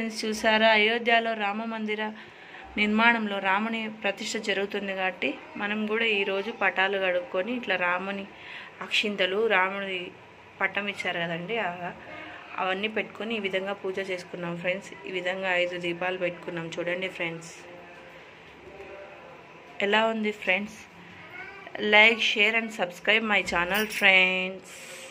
Friends, చూసారా అయోధ్యలో రామ మందిర నిర్మాణంలో రాముని ప్రతిష్ఠ జరుగుతుంది కాబట్టి మనం కూడా ఈరోజు పటాలు కడుక్కొని ఇట్లా రాముని అక్షింతలు, రాముడి పట్టం ఇచ్చారు కదండి, అవన్నీ పెట్టుకొని ఈ విధంగా పూజ చేసుకున్నాం ఫ్రెండ్స్. ఈ విధంగా 5 దీపాలు పెట్టుకున్నాం. చూడండి ఫ్రెండ్స్ ఎలా ఉంది friends. Like, share and subscribe my channel friends.